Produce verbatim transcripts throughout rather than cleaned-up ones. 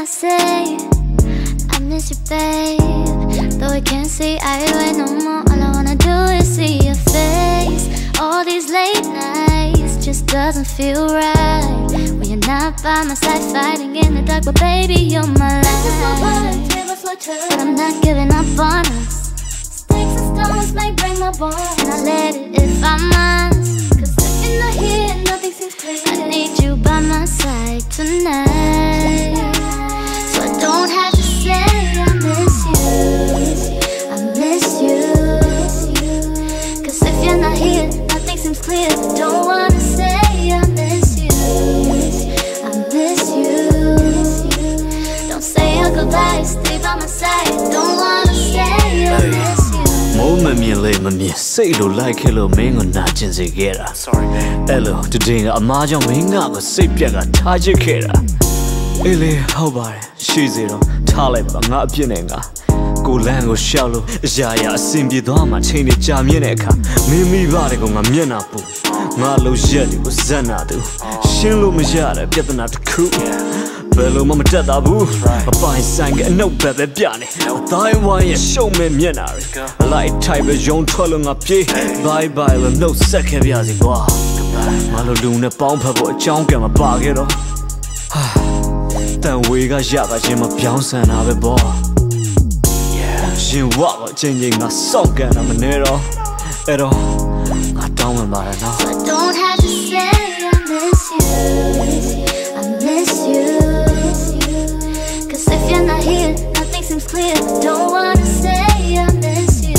I say I miss you, babe. Though I can't say I right no more. All I wanna do is see your face. All these late nights just doesn't feel right when you're not by my side, fighting in the dark. But baby, you're my light. But I'm not giving up on us. Sticks and stones may break my bones, and I let it if I must. Cause if you're not here, nothing seems clear. I need you by my side tonight, so I don't have to say I miss you. I miss you. Cause if you're not here, nothing seems clear. Don't wanna say I miss you. I miss you. Don't say your goodbye, stay by my side. Don't wanna say I miss you. Moment me lay me say lo like hello mingo na chin se kera. Sorry man. Hello today a ma jaung minga ko sai pyat ka tha chit kera. Eh le hau bare shi se ro tha lai ba nga a phit ne ngaကိုလန်းကိုရှောက်လို့အရာရာအဆင်ပြေသွားမှချိန်နေကြာမြင့်တဲ့အခါမင်းမိဘတွေကိုငါမျက်နှာပူငါလုံးရက်တွေကိုဇက်နာသူရှင်းလို့မရတဲ့ပြဿနာတစ်ခုဘယ်လိုမှမတက်တာဘူးအပိုင်ဆိုင်ကအနှုတ်ဘက်ပဲပြနေအတိုင်းဝိုင်းရဲ့ရှုံးမဲ့မျက်နှာတွေအလိုက်ထိုက်ပဲယုံထွက်လို့ငါပြေး bye bye လို့နှုတ်ဆက်ခဲ့ပြစီကွာငါလိုလူနဲ့ပေါင်းဖက်ဖို့အကြောင်းကံမပါခဲ့တော့ဟာတန်ဝေကရပါချင်းမပြောင်းဆန်တာပဲပေါ့ရှင်ဝါပါချင်းချင်းငါစောင့်ကန်တာမနေတော့အဲ့တော့ငါတောင်းမှပါတယ်နော် I don't have to say I miss you. I miss you. Cause if you're not here, nothing seems clear. Don't wanna say I miss you.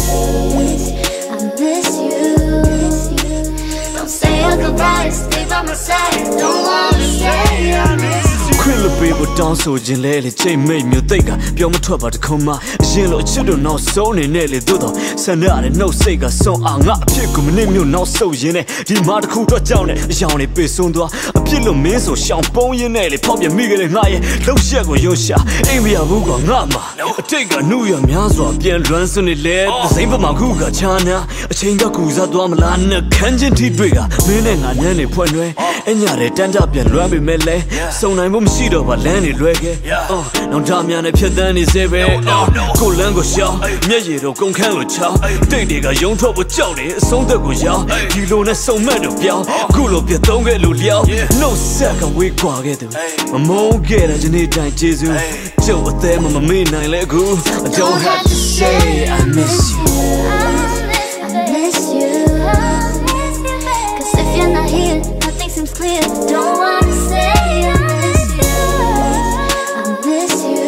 I miss you. Don't say your goodbyes, stay by my side. Don't wanna say I miss you. ခွင့်လွှတ်ပေးဖို့တောင်းဆိုခြင်းလဲလေချိန်မိတ်မျိုးသိက်ကပြောမထွက်ပါတခုံးမအရင်လိုအချစ်တို့နောက်ဆုံးနေနဲ့လေသို့တော့ဆန္ဒရတဲ့နှုတ်စိတ်ကဆုံးအောင်ငါအဖြစ်ကိုမနစ်မျိုးနောက်ဆုတ်ရင်းနဲ့ဒီမှာတစ်ခုတော့ကြောက်နေအယောင်တွေပေဆုံးသွားအဖြစ်လို့မင်းဆိုရှောင်ပုံးရင်းနဲ့လေဖောက်ပြမိကြတဲ့ငါရဲ့လှုပ်ရက်ကိုရုံရှာအိမ်မရဘူးကွာငါမှာအတိတ်ကနှုတ်ရများစွာပြန်လွမ်းစွနေလေသစိမ့်ပမာခုကချာနာအချိန်ကကူစားသွားမလားနဲ့ခန်းချင်းထိတွေ့ကမင်းနဲ့ငါညမ်းနေဖွင့်လွဲအညာတဲ့တန်းတပြန်လွမ်းပေမဲ့လဲစုံနိုင်ဖို့မရှိတော့ပါလမ်းနေလွဲခဲ့အော်နောင်တများနဲ့ဖြတ်တန်းနေစေပဲကိုလန်းကိုရှောင်းမျက်ရည်တော့ကုန်ခန်းကိုချောင်းတိတ်တွေကယုံထွက်ဖို့ကြောက်နေအဆုံးသက်ကိုရောက်ဒီလိုနဲ့စုံမဲ့တော့ပြောင်းခုလိုပြတ်သုံးခဲ့လို့လျောင်းနှုတ်ဆက်ကဝေးကွာခဲ့သူမမုန်းခဲ့တဲ့ဒီနေ့တိုင်းကျေးဇူးကျုပ်အသေးမမမေ့နိုင်လဲအခု I don't have to say I miss you. I miss you. Cause if you're not here, nothing seems clear. Don't wanna say I miss you. I miss you.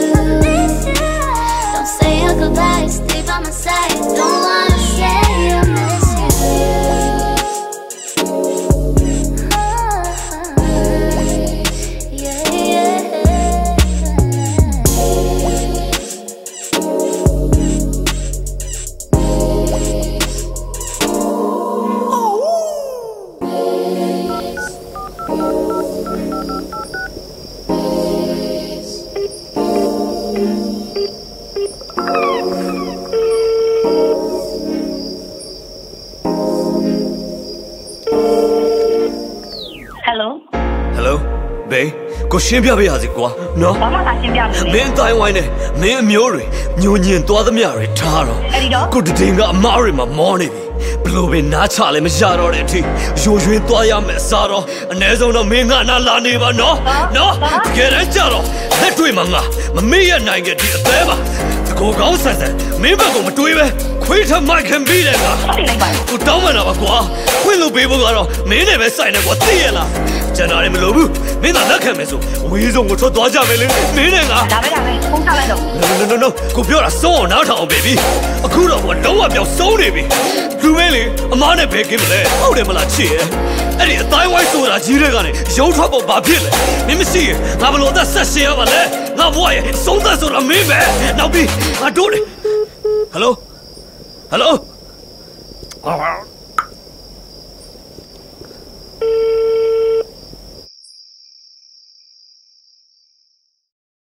Don't say your goodbyes, stay by my side. Don't wanna say I miss you. Yeah, yeah. Hello. Hello babe ကိုရှင်းပြပေးရစီကွာနော်ဘာမှသာရှင်းပြမယ်မင်းတိုင်းဝိုင်းနဲ့မင်းအမျိုးတွေညှို့ညင်သွားသမျှတွေထားတော့အဲ့ဒီတော့ကိုတည်ငါအမားတွေမှာမောနေပြီဘလို့ပဲနားချလည်းမရတော့တဲ့အထိရိုးရွှင်သွားရမယ်အစားတော့အ ਨੇ ဆုံးတော့မင်းငါနာလာနေပါနော်နော်တကယ်တမ်းကြတော့လက်တွေ့မှာငါမမေ့ရနိုင်ခဲ့ဒီအသေးပါကိုကောင်းဆန်ဆန်မင်းဘက်ကမတွေးပဲခွေးထမိုက်ခင်ပြီးတယ်ကွာကိုတောင်းမှန်တာပါကွာခွင့်လို့ပေးဖို့ကတော့မင်းနဲ့ပဲဆိုင်နေကွာသိရလားကျန်တာလည်းမလိုဘူးမင်းသာလက်ခံမယ်ဆိုဝေးဆုံးကိုထွက်သွားကြမယ်လေမင်းနဲ့ငါဒါပဲဒါပဲဖုန်းထားလိုက်တော့ no no no no ကိုပြောတာဆုံးအောင်နားထောင်အောင် baby အခုတော့ဘာလုံးဝပြောင်းဆုံးနေပြီလူမင်းလေအမားနဲ့ဘယ်ကင်းမလဲဟုတ်တယ်မလားချစ်ရဲ့အဲ့ဒီအတိုင်းဝိုင်းဆိုတာကြီးတွေကနေရုံထွက်ဖို့ဘာဖြစ်လဲမင်းမရှိရင်ငါဘလို့သက်ဆက်ရှင်ရပါလဲငါဘွားရဲ့ဆုံးသက်ဆိုတာမင်းပဲနောက်ပြီးငါတို့လေ hello hello